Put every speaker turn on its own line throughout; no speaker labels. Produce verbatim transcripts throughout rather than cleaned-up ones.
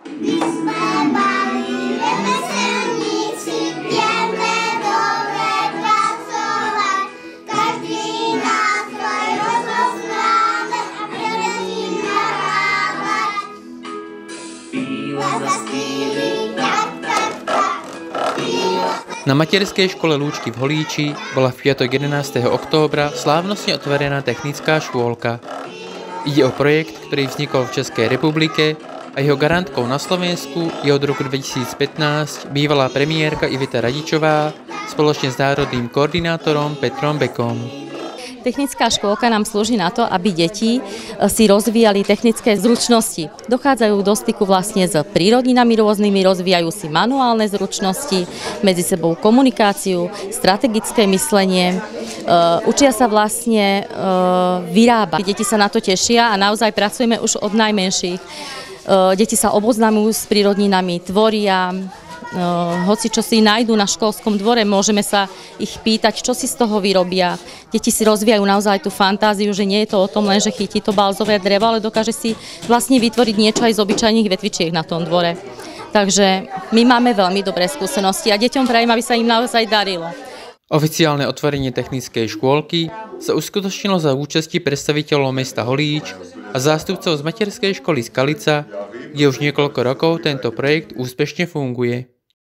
My sme mali remeselníci, vieme dobre pracovať. Každý nástroj rozpoznáme a prevedím nahrávať. Píla zaspíli, tak, tak, tak.
Na materskej škole Lúčky v Holíči bola v piatok jedenásteho októbra slávnostne otvorená technická škôlka. Ide o projekt, ktorý vznikol v Českej republike a jeho garantkou na Slovensku je od roku dvetisícpätnásť bývalá premiérka Iveta Radičová spoločne s národným koordinátorom Petrom Bekom.
Technická škôlka nám slúži na to, aby deti si rozvíjali technické zručnosti. Dochádzajú do styku vlastne s prírodinami rôznymi, rozvíjajú si manuálne zručnosti, medzi sebou komunikáciu, strategické myslenie, uh, učia sa vlastne uh, vyrábať. Deti sa na to tešia a naozaj pracujeme už od najmenších. Uh, deti sa oboznamujú s prírodninami, tvoria. Uh, hoci čo si nájdú na školskom dvore, môžeme sa ich pýtať, čo si z toho vyrobia. Deti si rozvíjajú naozaj tú fantáziu, že nie je to o tom len, že chytí to balzové drevo, ale dokáže si vlastne vytvoriť niečo aj z obyčajných vetvičiek na tom dvore. Takže my máme veľmi dobré skúsenosti a deťom prajem, aby sa im naozaj darilo.
Oficiálne otvorenie technickej škôlky sa uskutočnilo za účasti predstaviteľov mesta Holíč a zástupcov z materskej školy Skalica, kde už niekoľko rokov tento projekt úspešne funguje.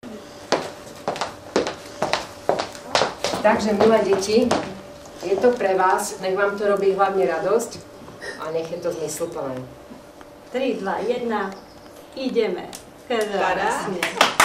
Takže, milé deti, je to pre vás, nech vám to robí hlavne radosť a nech je to zmysluplné.
tri, dva, jedna, ideme. Krásne.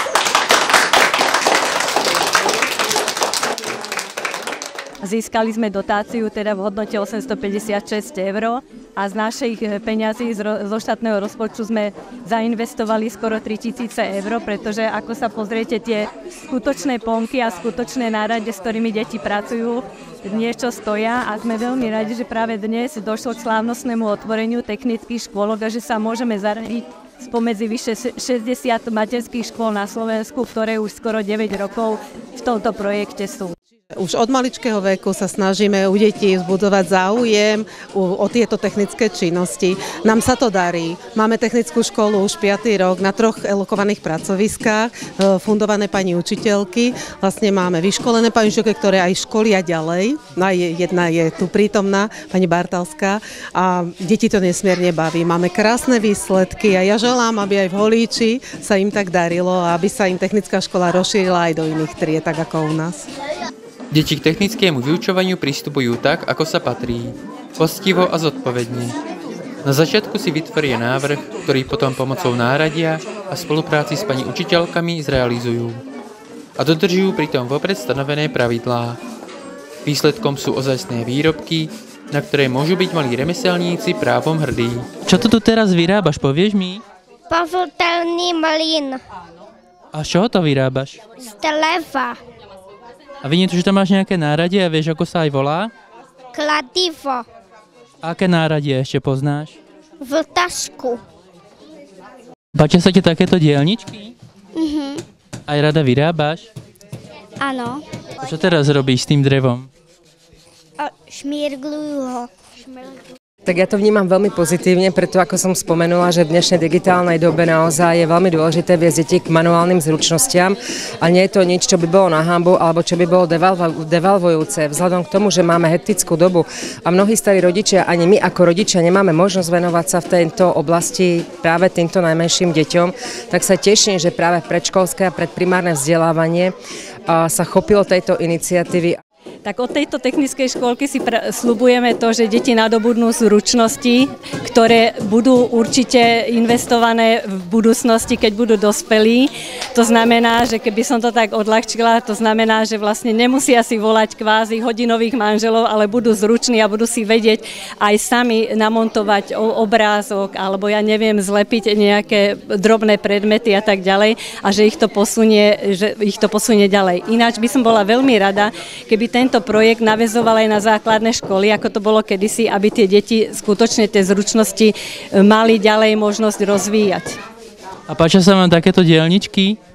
Získali sme dotáciu teda v hodnote osemstopäťdesiatšesť eur a z našich peňazí zo štátneho rozpočtu sme zainvestovali skoro tritisíce eur, pretože ako sa pozriete, tie skutočné ponky a skutočné nárade, s ktorými deti pracujú, niečo stoja a sme veľmi radi, že práve dnes došlo k slávnostnému otvoreniu technických škôlok a že sa môžeme zaradiť spomedzi vyše šesťdesiat materských škôl na Slovensku, ktoré už skoro deväť rokov v tomto projekte sú.
Už od maličkého veku sa snažíme u detí vzbudzovať záujem o tieto technické činnosti. Nám sa to darí. Máme technickú školu už piaty rok na troch elokovaných pracoviskách, fundované pani učiteľky. Vlastne máme vyškolené pani učiteľky, ktoré aj školia ďalej. Jedna je tu prítomná, pani Bartalská. A deti to nesmierne baví. Máme krásne výsledky a ja želám, aby aj v Holíči sa im tak darilo a aby sa im technická škola rozšírila aj do iných tried, tak ako u nás.
Deti k technickému vyučovaniu pristupujú tak, ako sa patrí, poctivo a zodpovedne. Na začiatku si vytvoria návrh, ktorý potom pomocou náradia a spolupráci s pani učiteľkami zrealizujú. A dodržujú pritom vopred stanovené pravidlá. Výsledkom sú ozajstné výrobky, na ktoré môžu byť malí remeselníci právom hrdí. Čo to tu teraz vyrábaš, povieš mi?
Požutelný mlyn.
A z čoho to vyrábaš?
Z dreva.
A vidím tu, že tam máš nejaké náradie a vieš, ako sa aj volá?
Kladivo.
A aké náradie ešte poznáš?
Vltašku.
Páčia sa ti takéto dielničky?
Mhm.
Aj rada vyrábaš?
Áno.
A čo teraz robíš s tým drevom?
Šmírglujú ho.
Tak ja to vnímam veľmi pozitívne, preto ako som spomenula, že v dnešnej digitálnej dobe naozaj je veľmi dôležité viesť deti k manuálnym zručnostiam a nie je to nič, čo by bolo na hanbu alebo čo by bolo devalvo- devalvujúce. Vzhľadom k tomu, že máme hektickú dobu a mnohí starí rodičia, ani my ako rodičia nemáme možnosť venovať sa v tejto oblasti práve týmto najmenším deťom, tak sa teším, že práve predškolské a predprimárne vzdelávanie sa chopilo tejto iniciatívy.
Tak od tejto technickej škôlky si sľubujeme to, že deti nadobudnú zručnosti, ktoré budú určite investované v budúcnosti, keď budú dospelí. To znamená, že keby som to tak odľahčila, to znamená, že vlastne nemusia si volať kvázi hodinových manželov, ale budú zruční a budú si vedieť aj sami namontovať obrázok, alebo ja neviem, zlepiť nejaké drobné predmety a tak ďalej a že ich to posunie, že ich to posunie ďalej. Ináč by som bola veľmi rada, keby tento projekt naväzoval aj na základné školy, ako to bolo kedysi, aby tie deti skutočne tie zručnosti mali ďalej možnosť rozvíjať.
A páčia sa vám takéto dielničky?